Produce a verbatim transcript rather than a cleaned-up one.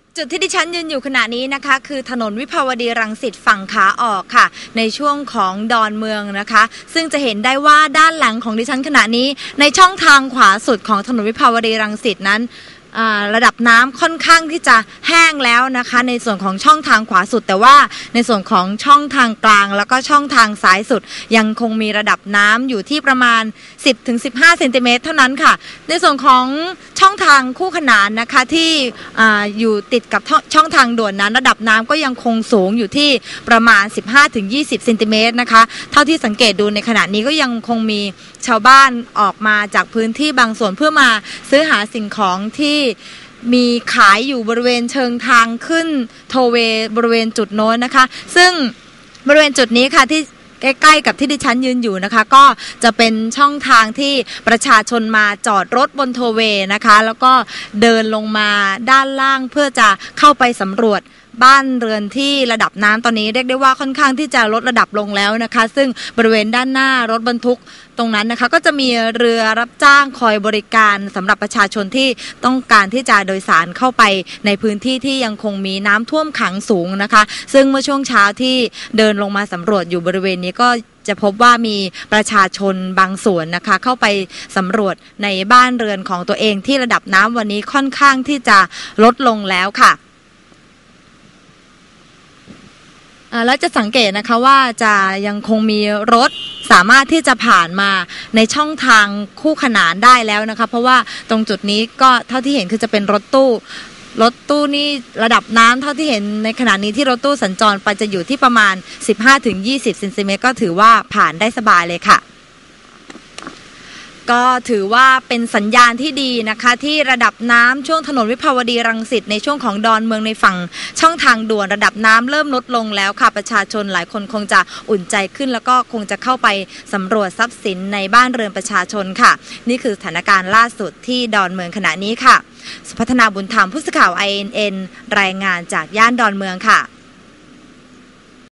จุดที่ดิฉันยืนอยู่ขณะนี้นะคะคือถนนวิภาวดีรังสิตฝั่งขาออกค่ะในช่วงของดอนเมืองนะคะซึ่งจะเห็นได้ว่าด้านหลังของดิฉันขณะนี้ในช่องทางขวาสุดของถนนวิภาวดีรังสิตนั้นระดับน้ำค่อนข้างที่จะแห้งแล้วนะคะในส่วนของช่องทางขวาสุดแต่ว่าในส่วนของช่องทางกลางแล้วก็ช่องทางซ้ายสุดยังคงมีระดับน้ำอยู่ที่ประมาณ สิบถึงสิบห้า เซนติเมตรเท่านั้นค่ะในส่วนของช่องทางคู่ขนานนะคะที่ออยู่ติดกับช่องทางด่วนนั้นระดับน้ำก็ยังคงสูงอยู่ที่ประมาณ สิบห้าถึงยี่สิบ เซนติเมตรนะคะเท่าที่สังเกตดูในขณะนี้ก็ยังคงมีชาวบ้านออกมาจากพื้นที่บางส่วนเพื่อมาซื้อหาสิ่งของที่มีขายอยู่บริเวณเชิงทางขึ้นโทเวบริเวณจุดโน้นนะคะซึ่งบริเวณจุดนี้ค่ะที่ใกล้ๆกับที่ดิฉันยืนอยู่นะคะก็จะเป็นช่องทางที่ประชาชนมาจอดรถบนโทเวนะคะแล้วก็เดินลงมาด้านล่างเพื่อจะเข้าไปสำรวจบ้านเรือนที่ระดับน้ำตอนนี้เรียกได้ว่าค่อนข้างที่จะลดระดับลงแล้วนะคะซึ่งบริเวณด้านหน้ารถบรรทุกตรงนั้นนะคะก็จะมีเรือรับจ้างคอยบริการสำหรับประชาชนที่ต้องการที่จะโดยสารเข้าไปในพื้นที่ที่ยังคงมีน้ำท่วมขังสูงนะคะซึ่งเมื่อช่วงเช้าที่เดินลงมาสำรวจอยู่บริเวณนี้ก็จะพบว่ามีประชาชนบางส่วนนะคะเข้าไปสำรวจในบ้านเรือนของตัวเองที่ระดับน้ำวันนี้ค่อนข้างที่จะลดลงแล้วค่ะแล้วจะสังเกตนะคะว่าจะยังคงมีรถสามารถที่จะผ่านมาในช่องทางคู่ขนานได้แล้วนะคะเพราะว่าตรงจุดนี้ก็เท่าที่เห็นคือจะเป็นรถตู้รถตู้นี่ระดับน้ำเท่าที่เห็นในขณะนี้ที่รถตู้สัญจรไปจะอยู่ที่ประมาณ สิบห้าถึงยี่สิบ เซนติเมตรก็ถือว่าผ่านได้สบายเลยค่ะก็ถือว่าเป็นสัญญาณที่ดีนะคะที่ระดับน้ำช่วงถนนวิภาวดีรังสิตในช่วงของดอนเมืองในฝั่งช่องทางด่วนระดับน้ำเริ่มลดลงแล้วค่ะประชาชนหลายคนคงจะอุ่นใจขึ้นแล้วก็คงจะเข้าไปสำรวจทรัพย์สินในบ้านเรือนประชาชนค่ะนี่คือสถานการณ์ล่าสุดที่ดอนเมืองขณะนี้ค่ะสุพัฒนาบุญธรรมผู้สื่อข่าว ไอ เอ็น เอ็น รายงานจากย่านดอนเมืองค่ะ